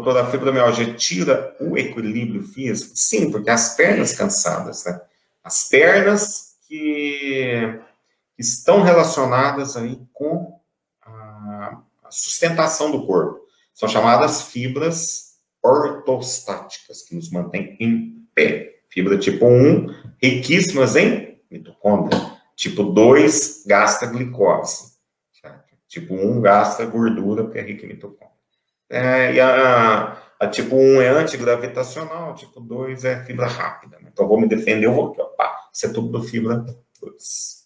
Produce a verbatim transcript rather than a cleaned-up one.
doutor, a fibromialgia tira o equilíbrio físico? Sim, porque as pernas cansadas, né? As pernas que estão relacionadas aí com a sustentação do corpo. São chamadas fibras ortostáticas, que nos mantêm em pé. Fibra tipo um, riquíssimas em mitocôndria. Tipo dois, gasta glicose. Certo? Tipo um, gasta gordura, porque é rica em mitocôndria. É, e a, a tipo um é antigravitacional, tipo dois é fibra rápida. Né? Então, eu vou me defender, eu vou aqui, ó, pá, isso é tudo do fibra dois.